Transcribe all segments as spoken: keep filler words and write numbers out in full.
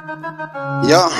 Yo,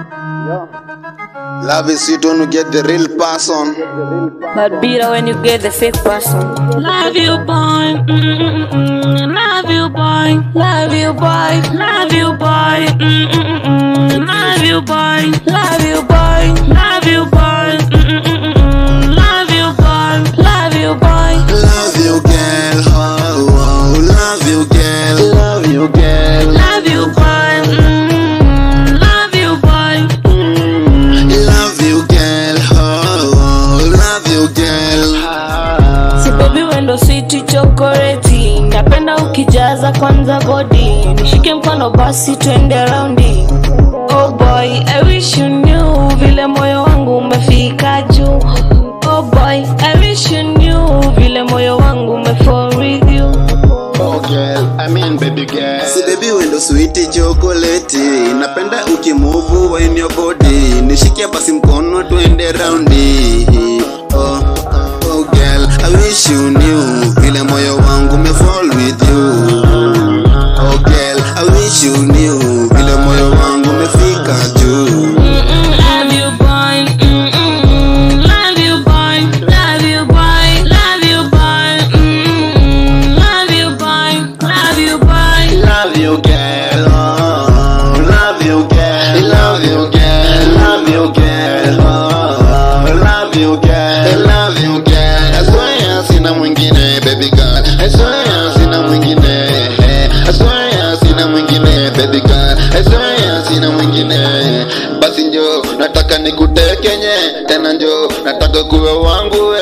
love is sweet when you get the real person, but bitter when you get the fake person. Love you, boy. Mm-mm-mm. Love you, boy. Love you, boy. Love you, boy. Mm-mm-mm. Love you, boy. Love you, boy. Love you, boy. Mm-mm-mm. Love you, boy. Love you, boy. love you girl, oh, oh, love you girl, love you girl, Love you, boy. Mm-mm. Love you, boy. love you girl, oh, oh, love you girl. Si baby wendo sweet chocolate, napenda ukijaza kwanza body, nishike mkono basi twende roundi. Oh boy, I wish you knew vile moyo wangu umefika juu. Oh boy, I wish you knew vile moyo wangu umefall with you. Oh girl, I mean baby girl. Si baby wendo sweet chocolate, napenda ukimove when your body, nishike basi mkono twende roundi. Oh, oh girl, I wish you knew vile moyo wangu umefall with you. Oh girl, I wish you knew vile moyo wangu umefika juu. Love you, boy. Mm-mm-mm. Love you, boy. Love you, boy. Love you, boy. Mm-mm-mm. Love you, boy. Love you, boy. Love you girl, oh, love you girl, love you girl, love you girl, oh, love you girl, love you girl. I swear sina mwingine baby girl, I swear sina mwingine, I swear sina mwingine baby girl, I swear sina mwingine. Basi njoo nataka nikutekenye tena, njoo nataka kuwe wangu we.